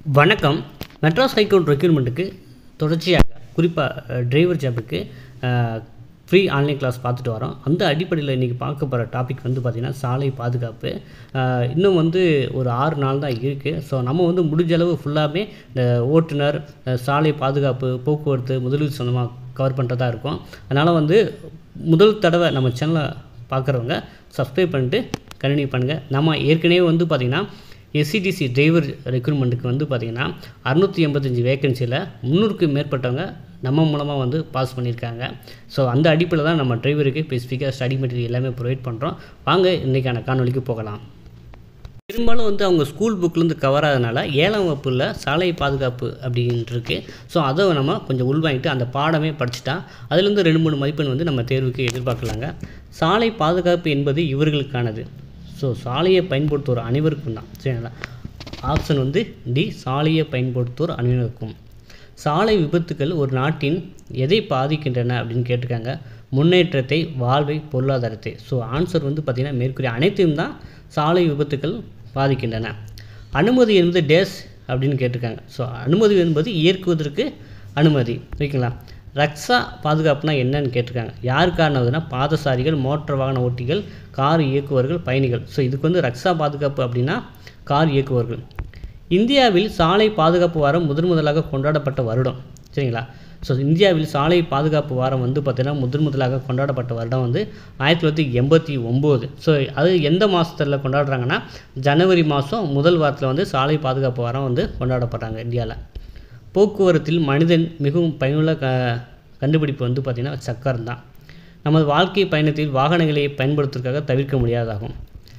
வணக்கம். மெட்ராஸ் ஹைகோர்ட் ரெக்ரூட்மெண்ட்டுக்கு தொடர்ச்சியாக குறிப்பாக டிரைவர் ஜாபுக்கு ஃப்ரீ ஆன்லைன் கிளாஸ் பார்த்துட்டு வரோம். அந்த அடிப்படையில் இன்றைக்கி பார்க்க போகிற டாபிக் பார்த்திங்கன்னா சாலை பாதுகாப்பு. இன்னும் ஒரு 6 நாள் தான் இருக்குது. ஸோ நம்ம முடிஞ்ச அளவு ஃபுல்லாகவே இந்த ஓட்டுநர், சாலை பாதுகாப்பு, போக்குவரத்து, முதலீடு சொந்தமாக கவர் பண்ணுறதா இருக்கும். அதனால் முதல் தடவை நம்ம சேனலை பார்க்குறவங்க சப்ஸ்கிரைப் பண்ணிட்டு கண்டினியூ பண்ணுங்கள். நம்ம ஏற்கனவே பார்த்திங்கன்னா எஸ்சிடிசி டிரைவர் ரெக்ரூட்மெண்ட்டுக்கு பார்த்திங்கன்னா 685 வேக்கன்சியில் 300க்கு மேற்பட்டவங்க நம்ம மூலமாக பாஸ் பண்ணியிருக்காங்க. ஸோ அந்த அடிப்படையில் தான் நம்ம டிரைவருக்கு ஸ்பெசிஃபிக்காக ஸ்டடி மெட்டீரியல் எல்லாமே ப்ரொவைட் பண்ணுறோம். வாங்க இன்றைக்கான காணொலிக்கு போகலாம். பெரும்பாலும் அவங்க ஸ்கூல் புக்கிலேருந்து கவர் ஆகிறதுனால 7ஆம் வகுப்பில் சாலை பாதுகாப்பு அப்படின்ட்டுருக்கு. ஸோ அதை நம்ம கொஞ்சம் உள்வாங்கிட்டு அந்த பாடமே படிச்சுட்டா அதுலேருந்து 2-3 மதிப்பெண் நம்ம தேர்வுக்கு எதிர்பார்க்கலாங்க. சாலை பாதுகாப்பு என்பது இவர்களுக்கானது. ஸோ சாலையை பயன்படுத்துவோர் அனைவருக்கும் தான். சரிங்களா? ஆப்ஷன் டி, சாலையை பயன்படுத்துவோர் அனைவருக்கும். சாலை விபத்துக்கள் ஒரு நாட்டின் எதை பாதிக்கின்றன அப்படின்னு கேட்டிருக்காங்க. முன்னேற்றத்தை, வாழ்வை, பொருளாதாரத்தை. ஸோ ஆன்சர் பார்த்திங்கன்னா மேற்கூறிய அனைத்தையும் தான் சாலை விபத்துக்கள் பாதிக்கின்றன. அனுமதி என்பது டேஸ் அப்படின்னு கேட்டிருக்காங்க. ஸோ அனுமதி என்பது இயக்குவதற்கு அனுமதி. ஓகேங்களா? ரக்ஷா பாதுகாப்புனா என்னன்னு கேட்டிருக்காங்க. யாருக்கானதுன்னா பாதசாரிகள், மோட்டார் வாகன ஓட்டிகள், கார் இயக்குவர்கள், பயணிகள். ஸோ இதுக்கு ரக்ஷா பாதுகாப்பு அப்படின்னா கார் இயக்குவர்கள். இந்தியாவில் சாலை பாதுகாப்பு வாரம் முதலாக கொண்டாடப்பட்ட வருடம். சரிங்களா? ஸோ இந்தியாவில் சாலை பாதுகாப்பு வாரம் பார்த்திங்கன்னா முதலாக கொண்டாடப்பட்ட வருடம் 1989. ஸோ அது எந்த மாதத்தில் கொண்டாடுறாங்கன்னா ஜனவரி மாதம் முதல் வாரத்தில் சாலை பாதுகாப்பு வாரம் கொண்டாடப்படுறாங்க இந்தியாவில். போக்குவரத்தில் மனிதன் மிகவும் பயனுள்ள கண்டுபிடிப்பு பார்த்திங்கன்னா சக்கரம் தான். நமது வாழ்க்கை பயணத்தில் வாகனங்களை பயன்படுத்துவதற்காக தவிர்க்க முடியாதாகும்.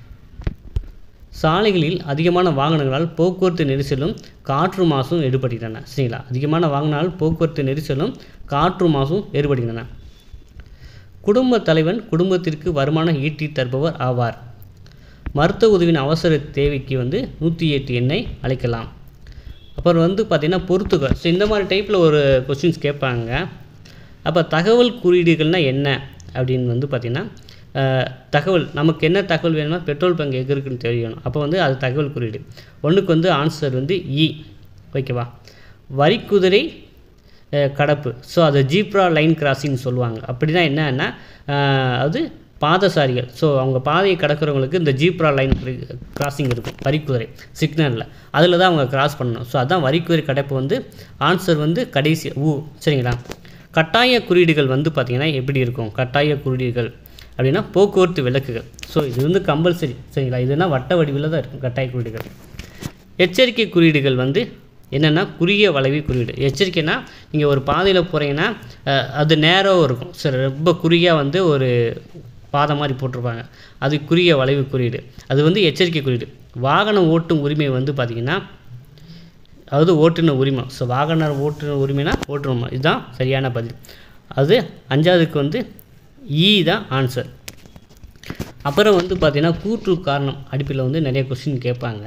சாலைகளில் அதிகமான வாகனங்களால் போக்குவரத்து நெரிசலும் காற்று மாசும் ஏற்படுகின்றன. சரிங்களா? அதிகமான வாகனங்களால் போக்குவரத்து நெரிசலும் காற்று மாசும் ஏற்படுகின்றன. குடும்ப தலைவன் குடும்பத்திற்கு வருமானம் ஈட்டி தருபவர் ஆவார். மருத்துவ உதவியின் அவசர தேவைக்கு 108 எண்ணை அழைக்கலாம். அப்புறம் பார்த்திங்கன்னா பொறுத்துக்க. ஸோ இந்த மாதிரி டைப்பில் ஒரு கொஸ்டின்ஸ் கேட்பாங்க. அப்போ தகவல் குறியீடுகள்னால் என்ன அப்படின்னு பார்த்திங்கன்னா தகவல், நமக்கு என்ன தகவல் வேணும்னா பெட்ரோல் பங்க் எங்கே இருக்குன்னு தெரியணும். அப்போ அது தகவல் குறியீடு. ஒன்றுக்கு ஆன்சர் இ. ஓகேவா? வரிக்குதிரை கடப்பு. ஸோ அது ஜீப்ரா லைன் கிராசிங் சொல்லுவாங்க. அப்படின்னா என்னன்னா அது பாதசாரிகள். ஸோ அவங்க பாதையை கடக்கிறவங்களுக்கு இந்த ஜீப்ரா லைன் கிராசிங் இருக்கும், வரிக்குதிரை சிக்னலில். அதில் தான் அவங்க கிராஸ் பண்ணணும். ஸோ அதுதான் வரிக்குதிரை கடப்பு. ஆன்சர் கடைசி சரிங்களா? கட்டாய குறியீடுகள் பார்த்திங்கன்னா எப்படி இருக்கும்? கட்டாய குறியீடுகள் அப்படின்னா போக்குவரத்து விளக்குகள். ஸோ இது கம்பல்சரி. சரிங்களா? இதுனா வட்ட வடிவில் தான் இருக்கும் கட்டாய குறியீடுகள். எச்சரிக்கை குறியீடுகள் என்னென்னா குறுகிய வளைவு குறியீடு. எச்சரிக்கைனா நீங்கள் ஒரு பாதையில் போகிறீங்கன்னா அது நேராக இருக்கும். சரி, ரொம்ப குறுகியாக ஒரு பாதை மாதிரி போட்டிருப்பாங்க. அது குறுகிய வளைவு குறியீடு. அது எச்சரிக்கை குறியீடு. வாகனம் ஓட்டும் உரிமை பார்த்திங்கன்னா அதாவது ஓட்டுநர் உரிமை. ஸோ வாகன ஓட்டுநர் உரிமைனா ஓட்டுநர். இதுதான் சரியான பதில். அது 5வதுக்கு ஈ தான் ஆன்சர். அப்புறம் பார்த்திங்கன்னா கூற்று காரணம் அடிப்படையில் நிறைய கொஸ்டின் கேட்பாங்க.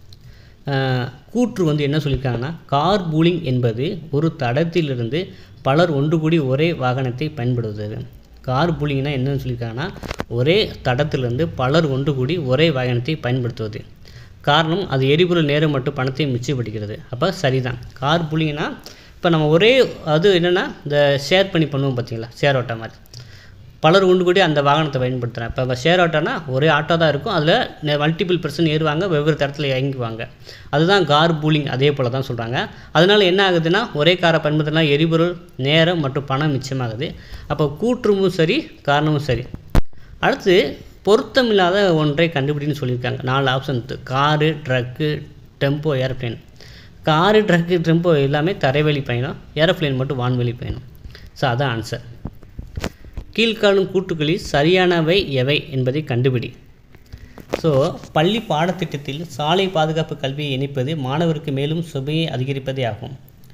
கூற்று என்ன சொல்லியிருக்காங்கன்னா கார் பூலிங் என்பது ஒரு தடத்திலிருந்து பலர் ஒன்று கூடி ஒரே வாகனத்தை பயன்படுத்துவது. கார் பூலிங்னா என்னன்னு சொல்லியிருக்காங்கன்னா ஒரே தடத்திலிருந்து பலர் ஒன்று கூடி ஒரே வாகனத்தை பயன்படுத்துவது. காரணம் அது எரிபொருள், நேரம் மற்றும் பணத்தை மிச்சப்படுகிறது. அப்போ சரிதான். கார் பூலிங்னா இப்போ நம்ம ஒரே அது என்னென்னா இந்த ஷேர் பண்ணி பண்ணுவோம் பார்த்தீங்களா, ஷேர் ஆட்டோ மாதிரி பலர் ஒன்று கூடி அந்த வாகனத்தை பயன்படுத்துகிறேன். இப்போ ஷேர் ஆட்டோனா ஒரே ஆட்டோ தான் இருக்கும். அதில் மல்டிபிள் பர்சன் ஏறுவாங்க, வெவ்வேறு தரத்தில் இறங்குவாங்க. அதுதான் கார் பூலிங். அதே போல் தான் சொல்கிறாங்க. அதனால் என்ன ஆகுதுன்னா ஒரே காரை பயன்படுத்தினா எரிபொருள், நேரம் மற்றும் பணம் மிச்சமாகுது. அப்போ கூற்றுமும் சரி, காரணமும் சரி. அடுத்து பொருத்தமில்லாத ஒன்றை கண்டுபிடின்னு சொல்லியிருக்காங்க. 4 option. Car, truck, tempo, aeroplane. Car, truck, tempo எல்லாமே தரைவழி பயணம். ஏரோப்ளேன் மட்டும் வான்வெளி பயணம். ஸோ அதான் ஆன்சர். கீழ்காணும் கூற்றுகளில் சரியானவை எவை என்பதை கண்டுபிடி. ஸோ பள்ளி பாடத்திட்டத்தில் சாலை பாதுகாப்பு கல்வியை இணைப்பது மாணவருக்கு மேலும் சுமையை அதிகரிப்பதே ஆகும்.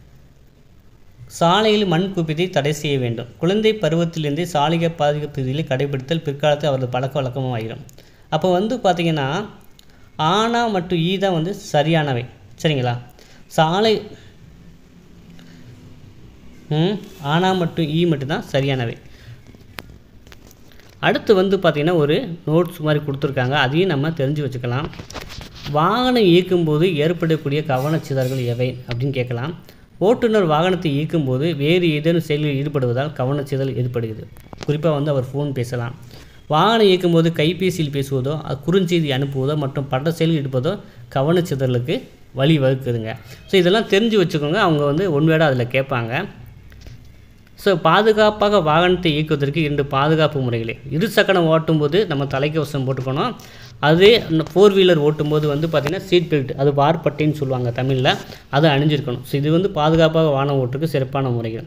சாலையில் மண் குவிப்பதை தடை செய்ய வேண்டும். குழந்தை பருவத்திலிருந்தே சாலை பாதுகாப்பு கடைபிடித்தல் பிற்காலத்தில் அவரது பழக்க வழக்கமும் ஆகிடும். அப்போ பார்த்திங்கன்னா ஆனா மற்றும் ஈ தான் சரியானவை. சரிங்களா? சாலை ஆனா மற்றும் ஈ மட்டும்தான் சரியானவை. அடுத்து பார்த்திங்கன்னா ஒரு நோட்ஸ் மாதிரி கொடுத்துருக்காங்க. அதையும் நம்ம தெரிஞ்சு வச்சுக்கலாம். வாகனம் இயக்கும்போது ஏற்படக்கூடிய கவனச்சிதறல்கள் எவை அப்படின்னு கேட்கலாம். ஓட்டுநர் வாகனத்தை இயக்கும்போது வேறு ஏதேனும் செயலில் ஈடுபடுவதால் கவனச்சிதறல் ஏற்படுகிறது. குறிப்பாக அவர் ஃபோன் பேசலாம். வாகனம் இயக்கும்போது கைபேசியில் பேசுவதோ குறுஞ்செய்தி அனுப்புவதோ மற்றும் பட்ட செயலில் ஈடுபதோ கவனச்சிதறலுக்கு வழி வகுக்குதுங்க. ஸோ இதெல்லாம் தெரிஞ்சு வச்சுக்கோங்க. அவங்க ஒன்வேடாக அதில் கேட்பாங்க. ஸோ பாதுகாப்பாக வாகனத்தை இயக்குவதற்கு 2 பாதுகாப்பு முறைகளே. இருசக்கரம் ஓட்டும்போது நம்ம தலைக்கவசம் போட்டுக்கணும். அதே 4 வீலர் ஓட்டும்போது பார்த்திங்கன்னா சீட் பெல்ட், அது வார்பட்டைன்னு சொல்லுவாங்க தமிழில், அதை அணிஞ்சிருக்கணும். ஸோ இது பாதுகாப்பாக வாகனம் ஓட்டுறதுக்கு சிறப்பான முறைகள்.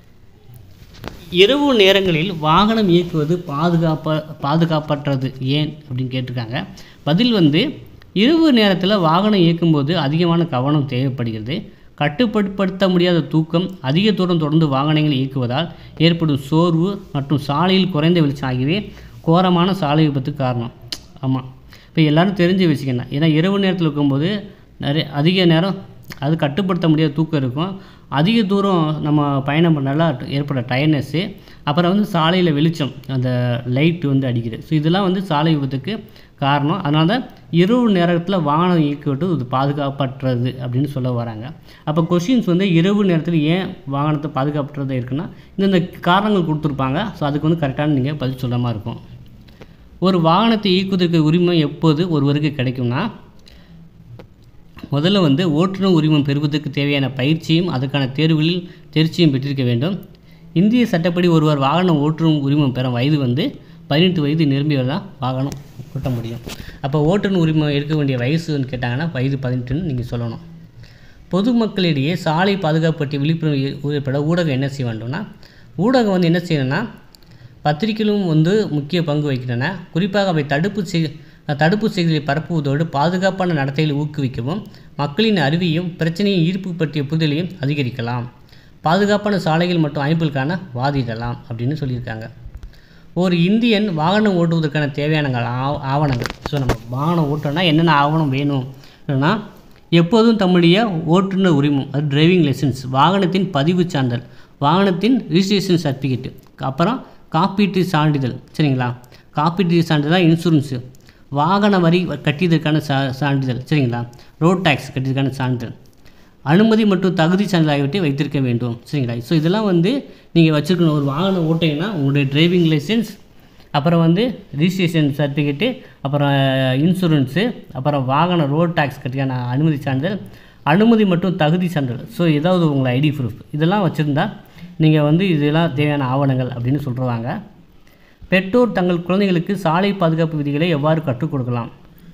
இரவு நேரங்களில் வாகனம் இயக்குவது பாதுகாப்பற்றது ஏன் அப்படின்னு கேட்டிருக்காங்க. பதில் இரவு நேரத்தில் வாகனம் இயக்கும்போது அதிகமான கவனம் தேவைப்படுகிறது. கட்டுப்படுத்த முடியாத தூக்கம், அதிக தூரம் தொடர்ந்து வாகனங்களை இயக்குவதால் ஏற்படும் சோர்வு மற்றும் சாலையில் குறைந்த வெளிச்சம் ஆகியவை கோரமான சாலை விபத்துக்கு காரணம். ஆமாம், இப்போ எல்லோரும் தெரிஞ்சு வச்சுக்கணும். ஏன்னா இரவு நேரத்தில் இருக்கும்போது அதிக நேரம் அது கட்டுப்படுத்த முடியாத தூக்கம் இருக்கும். அதிக தூரம் நம்ம பயணம் பண்ணால ஏற்பட டயர்னஸ்ஸு, அப்புறம் சாலையில் வெளிச்சம், அந்த லைட்டு அடிக்கிறது. ஸோ இதெல்லாம் சாலை விபத்துக்கு காரணம். அதனால தான் இரவு நேரத்தில் வாகனம் இயக்கிவிட்டு இது பாதுகாப்பற்றது அப்படின்னு சொல்ல வராங்க. அப்போ கொஷின்ஸ் இரவு நேரத்தில் ஏன் வாகனத்தை பாதுகாப்பற்றது இருக்குன்னா இந்த காரணங்கள் கொடுத்துருப்பாங்க. ஸோ அதுக்கு கரெக்டான நீங்கள் பதில் சொல்கிற மாதிரி இருக்கும். ஒரு வாகனத்தை இயக்குவதற்கு உரிமை எப்போது ஒருவருக்கு கிடைக்கும்னா, முதல்ல ஓட்டுநர் உரிமம் பெறுவதற்கு தேவையான பயிற்சியும் அதுக்கான தேர்வுகளில் தேர்ச்சியும் பெற்றிருக்க வேண்டும். இந்திய சட்டப்படி ஒருவர் வாகனம் ஓட்டுநர் உரிமம் பெற வயது 18 வயது நிரம்பியவர் தான் வாகனம் ஓட்ட முடியும். அப்போ ஓட்டுநர் உரிமம் எடுக்க வேண்டிய வயசுன்னு கேட்டாங்கன்னா வயது 18ன்னு நீங்கள் சொல்லணும். பொதுமக்களிடையே சாலை பாதுகாப்பு பற்றி விழிப்புணர்வு ஏற்பட ஊடகம் என்ன செய்ய வேண்டும்னா, ஊடகம் என்ன செய்யணும்னா, பத்திரிகைகளும் முக்கிய பங்கு வகிக்கின்றன. குறிப்பாக அவை தடுப்பு செய்திகளை பரப்புவதோடு பாதுகாப்பான நடத்தையில் ஊக்குவிக்கவும் மக்களின் அறிவையும் பிரச்சனையின் ஈர்ப்பு பற்றிய புரிதலையும் அதிகரிக்கலாம். பாதுகாப்பான சாலைகள் மற்றும் அமைப்புகளுக்கான வாதிடலாம் அப்படின்னு சொல்லியிருக்காங்க. ஒரு இந்தியன் வாகனம் ஓட்டுவதற்கான தேவையான ஆவணங்கள். ஸோ நம்ம வாகனம் ஓட்டணும்னா என்னென்ன ஆவணம் வேணும்னா, எப்போதும் தம்முடைய ஓட்டுநர் உரிமம், அது டிரைவிங் லைசன்ஸ், வாகனத்தின் பதிவு சான்றிதழ், வாகனத்தின் ரிஜிஸ்ட்ரேஷன் சர்டிஃபிகேட், அப்புறம் காப்பீட்டு சான்றிதழ். சரிங்களா? காப்பீட்டு சான்றிதழ், இன்சூரன்ஸு, வாகன வரி கட்டியதற்கான சான்றிதழ். சரிங்களா? ரோட் டேக்ஸ் கட்டியதற்கான சான்றிதழ், அனுமதி மற்றும் தகுதி சான்றிதழ் ஆகியவற்றை வைத்திருக்க வேண்டும். சரிங்களா? ஸோ இதெல்லாம் நீங்கள் வச்சுருக்கணும். ஒரு வாகனம் ஓட்டிங்கன்னா உங்களுடைய டிரைவிங் லைசன்ஸ், அப்புறம் ரிஜிஸ்ட்ரேஷன் சர்டிஃபிகேட்டு, அப்புறம் இன்சூரன்ஸு, அப்புறம் வாகன ரோட் டேக்ஸ் கட்டியான அனுமதி சான்றிதழ், அனுமதி மற்றும் தகுதி சான்றிதழ். ஸோ ஏதாவது உங்களை ஐடி ப்ரூஃப் இதெல்லாம் வச்சுருந்தா நீங்கள் இதெல்லாம் தேவையான ஆவணங்கள் அப்படின்னு சொல்கிறாங்க. பெற்றோர் தங்கள் குழந்தைகளுக்கு சாலை பாதுகாப்பு விதிகளை எவ்வாறு கற்றுக் கொடுக்கலாம்?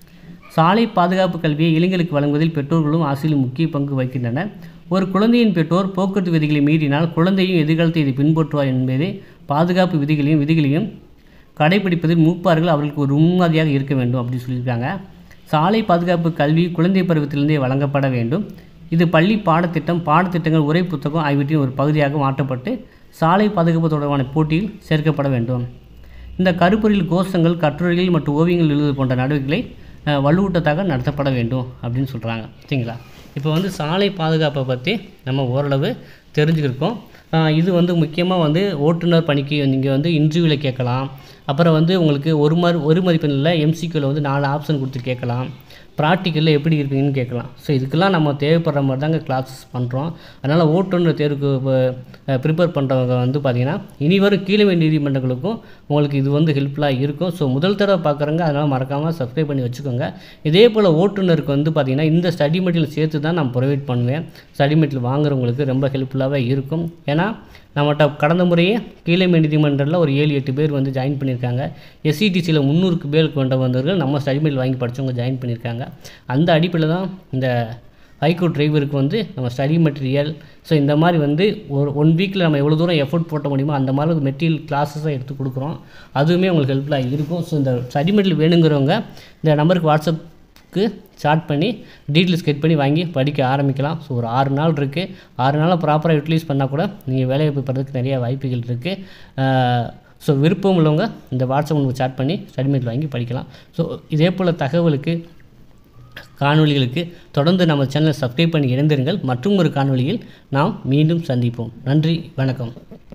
சாலை பாதுகாப்பு கல்வியை இளைஞர்களுக்கு வழங்குவதில் பெற்றோர்களும் ஆசிரியர்களும் முக்கிய பங்கு வகிக்கின்றனர். ஒரு குழந்தையின் பெற்றோர் போக்குவரத்து விதிகளை மீறினால் குழந்தையும் எதிர்காலத்தில் இதை பின்பற்றுவார் என்பதை பாதுகாப்பு விதிகளையும் கடைபிடிப்பதில் மூப்பார்கள் அவர்களுக்கு ஒரு முன்மாதிரியாக இருக்க வேண்டும் அப்படின்னு சொல்லியிருக்காங்க. சாலை பாதுகாப்பு கல்வி குழந்தை பருவத்திலிருந்தே வழங்கப்பட வேண்டும். இது பள்ளி பாடத்திட்டங்கள், உரை புத்தகம் ஆகியவற்றின் ஒரு பகுதியாக மாற்றப்பட்டு சாலை பாதுகாப்பு தொடர்பான போட்டியில் சேர்க்கப்பட வேண்டும். இந்த கருப்பொருள் கோஷங்கள், கட்டுரைகள் மற்றும் ஓவியங்கள் எழுதுவது போன்ற நடவடிக்கைகளை வலுவூட்டத்தாக நடத்தப்பட வேண்டும் அப்படின்னு சொல்கிறாங்க. சரிங்களா? இப்போ சாலை பாதுகாப்பை பற்றி நம்ம ஓரளவு தெரிஞ்சுக்கிருக்கோம். இது முக்கியமாக ஓட்டுநர் பணிக்கு நீங்கள் இன்டர்வியூவில் கேட்கலாம். அப்புறம் உங்களுக்கு ஒரு மதிப்பெண்ணில் எம்சிக்யூவில் 4 ஆப்ஷன் கொடுத்து கேட்கலாம். ப்ராக்டிக்கலில் எப்படி இருப்பீங்கன்னு கேட்கலாம். ஸோ இதுக்கெல்லாம் நம்ம தேவைப்படுற மாதிரி தாங்க கிளாஸஸ் பண்ணுறோம். அதனால் ஓட்டுநர் தேர்வுக்கு ப்ரிப்பேர் பண்ணுறவங்க பார்த்திங்கன்னா இனி வரும் கீழமை நீதிமன்றங்களுக்கும் உங்களுக்கு இது ஹெல்ப்ஃபுல்லாக இருக்கும். ஸோ முதல் தடவை பார்க்குறவங்க அதனால் மறக்காமல் சப்ஸ்கிரைப் பண்ணி வச்சுக்கோங்க. இதே போல் ஓட்டுநருக்கு பார்த்திங்கன்னா இந்த ஸ்டடி மெட்டீரியல் சேர்த்து தான் நான் ப்ரொவைட் பண்ணுவேன். ஸ்டடி மெட்டீரியல் வாங்குறவங்களுக்கு ரொம்ப ஹெல்ப்ஃபுல்லாகவே இருக்கும். ஏன்னா நம்மகிட்ட கடந்த முறையே கீழமை நீதிமன்றத்தில் ஒரு 7-8 பேர் ஜாயின் பண்ணியிருக்காங்க. எஸ்சிடிசியில் 300க்கு பேர் கொண்டவர்கள் நம்ம ஸ்டடி மெட்டீரியல் வாங்கி படித்தவங்க ஜாயின் பண்ணியிருக்காங்க. அந்த அடிப்படையில் தான் இந்த ஹைகோர்ட் டிரைவருக்கு நம்ம ஸ்டடி மெட்டீரியல், ஸோ இந்த மாதிரி ஒரு 1 வீக்கில் நம்ம எவ்வளோ தூரம் எஃபோர்ட் போட்ட முடியுமோ அந்த மாதிரி மெட்டீரியல் கிளாஸஸாக எடுத்து கொடுக்குறோம். அதுவுமே உங்களுக்கு ஹெல்ப்ஃபுல்லாக இருக்கும். ஸோ இந்த ஸ்டடி மெட்டீரியல் வேணுங்கிறவங்க இந்த நம்பருக்கு வாட்ஸ்அப்புக்கு சாட் பண்ணி டீட்டெயில்ஸ் கெட் பண்ணி வாங்கி படிக்க ஆரம்பிக்கலாம். ஸோ ஒரு 6 நாள் இருக்குது. 6 நாளில் ப்ராப்பராக யூட்டிலைஸ் பண்ணால் கூட நீங்கள் வேலைவாய்ப்பு பெறதுக்கு நிறைய வாய்ப்புகள் இருக்குது. ஸோ விருப்பம் உள்ளவங்க இந்த வாட்ஸ்அப் உங்களுக்கு சாட் பண்ணி ஸ்டடி மெட்டீரியல் வாங்கி படிக்கலாம். ஸோ இதே போல் தகவலுக்கு, காணொலிகளுக்கு தொடர்ந்து நம்ம சேனலை சப்ஸ்கிரைப் பண்ணி இணைந்திருங்கள். மற்றும் ஒரு காணொலியில் நாம் மீண்டும் சந்திப்போம். நன்றி, வணக்கம்.